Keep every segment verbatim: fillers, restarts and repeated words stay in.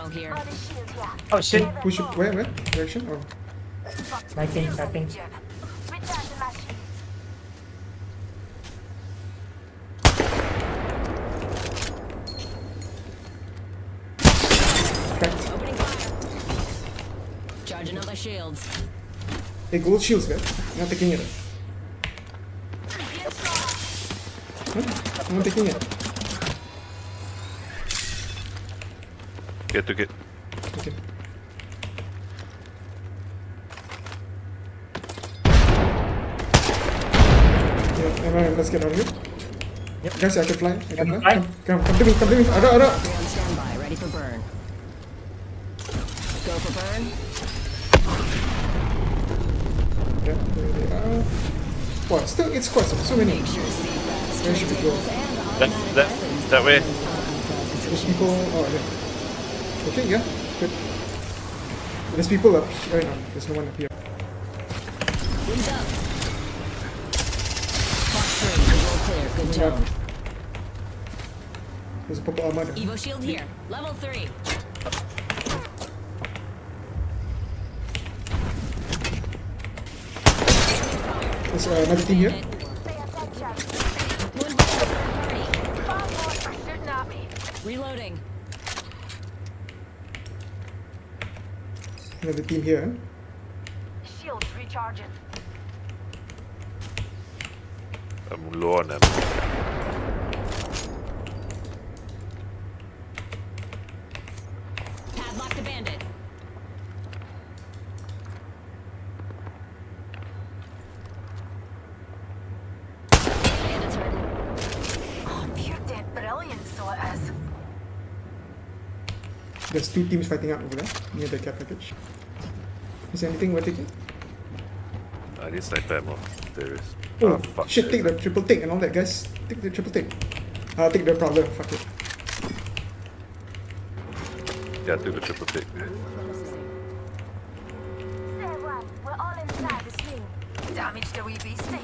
ammo here. Oh shit. Who should, where, where? Direction? Oh. Sniping, sniping. Cracked. Opening fire. Charging up my shields. Hey, gold shields, guys. I'm not taking it. Huh? I'm not taking it. Get, took it. Okay. Yeah, alright, let's get out of here. Yep. Guys, I can fly. I can Can you fly. fly? Come, come, come to me, come to me. Ada, ada. Three on standby, ready for burn. Go for burn. Yeah, there they are. Wow, still, it's quite so, so many. Make sure seatbelts, Where should we go? That, that, that way. There's people. Oh, yeah. Okay, yeah, good. There's people up here. Right now. There's no one up here. Wings up. Fox three, visual clear, good tone. There's a purple armor there. Evo shield here, level three. There's uh, another team here. Reloading. Another team here. Shields recharging. I'm low on them. Padlock the bandit. Bandit's hurting. Oh, pure dead brilliance, so it is. There's two teams fighting out over there near the care package. Is there anything we're taking? I need sniper ammo. There is. Oh, Ah, fuck. shit, take the triple take and all that, guys. Take the triple take. I'll take the prowler, fuck it. Yeah, do the triple tick. Say what? We're all inside the swing. Damage the wee beastie.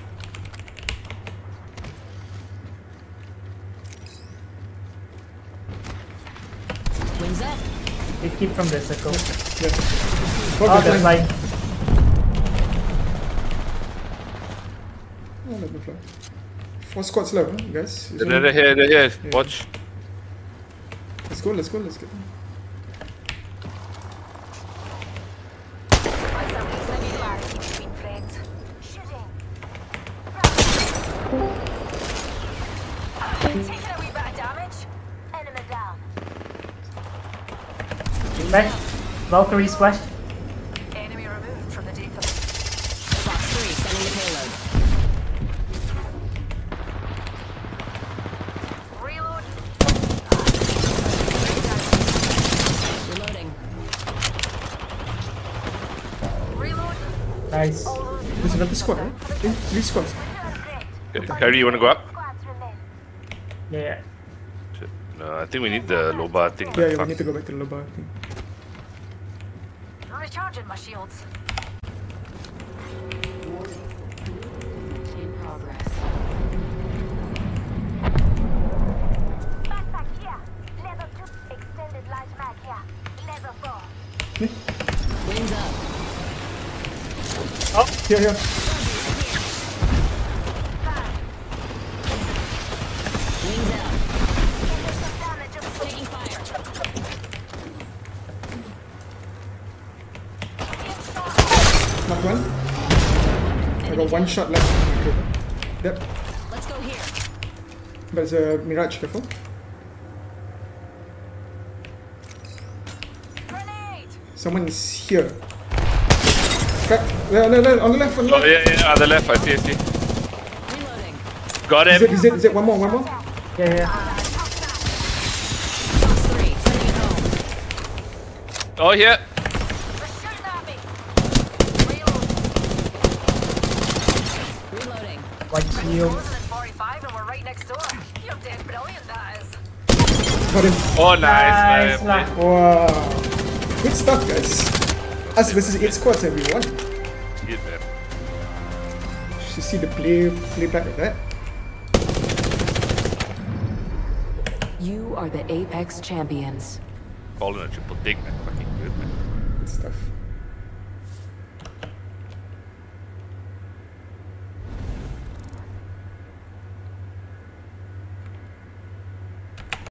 Wings up. They keep from the circle. Yeah. Oh, they're flying. Oh, let me fly. Four squads left, huh, guys. Is They're, there- they're here, they're here. Yeah. Watch. Let's go, let's go, let's get them. What's up? Similarity between friends. Shooting. Taking a wee bit of damage. Enemy down. Back. Valkyrie splash. Enemy removed from the depot. Fox three, sending the payload. Reload. Reloading. Reload. Nice. There's another squad, right? Eh, three squads. Okay, Kyrie, you wanna go up? Squads remain. Yeah, yeah. Shit. No, I think we need the Loba thing. Yeah, yeah, we Fuck. need to go back to the Loba thing. Recharging my shields. In progress. Backpack here. Level two. Extended light mag here. Level four. Wings up. Oh, here, here. Wings out. Some damage of Taking fire. Knock one. I got one shot left. Okay. Yep. Let's go here. But it's a Mirage, careful. grenade. Someone is here. Crack. No, no, no, on the left, on the Oh, left. yeah, yeah, on the left. I see, I see. Reloading. Got Is it, him. is it, is it one more, one more? Yeah, yeah. Fox three, sending it home. Oh, yeah. They're shooting at me. Reload. Reloading. White shield. Frozen at forty-five and we're right next door. You're dead brilliant, that is. Got him. Oh, nice, Nice, man. nice. Wow. Good stuff, guys. Us versus eight squads and we won. Shit, man. You see the play, play back of that? You are the Apex champions. Calling a triple dig, man. Fucking good, man. Good stuff.